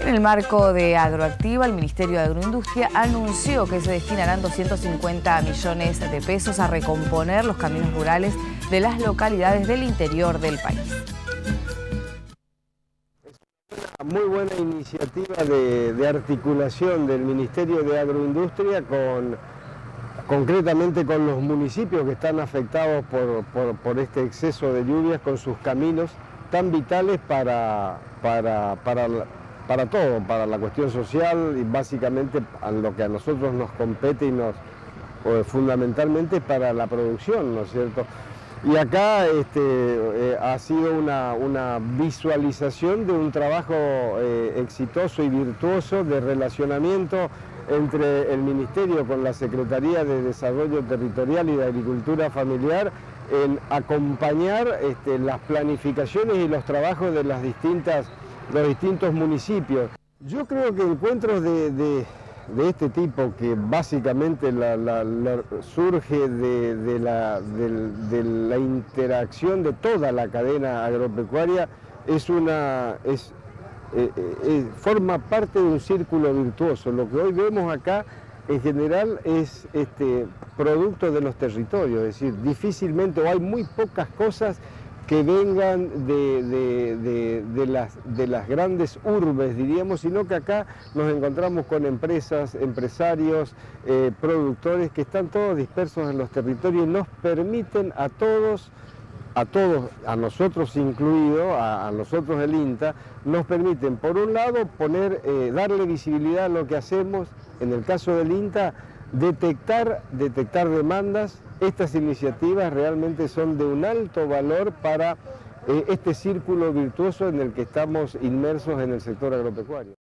En el marco de Agroactiva, el Ministerio de Agroindustria anunció que se destinarán 250 millones de pesos a recomponer los caminos rurales de las localidades del interior del país. Es una muy buena iniciativa de articulación del Ministerio de Agroindustria concretamente con los municipios que están afectados por este exceso de lluvias, con sus caminos tan vitales para todo, para la cuestión social y básicamente a lo que a nosotros nos compete y fundamentalmente para la producción, ¿no es cierto? Y acá ha sido una visualización de un trabajo exitoso y virtuoso de relacionamiento entre el Ministerio con la Secretaría de Desarrollo Territorial y de Agricultura Familiar en acompañar las planificaciones y los trabajos de los distintos municipios. Yo creo que encuentros de este tipo, que básicamente surge de la interacción de toda la cadena agropecuaria, forma parte de un círculo virtuoso. Lo que hoy vemos acá en general es producto de los territorios, es decir, difícilmente o hay muy pocas cosas que vengan de las grandes urbes, diríamos, sino que acá nos encontramos con empresas, empresarios, productores que están todos dispersos en los territorios y nos permiten a todos, a nosotros incluido, a nosotros el INTA, nos permiten, por un lado, darle visibilidad a lo que hacemos, en el caso del INTA, detectar demandas. Estas iniciativas realmente son de un alto valor para este círculo virtuoso en el que estamos inmersos en el sector agropecuario.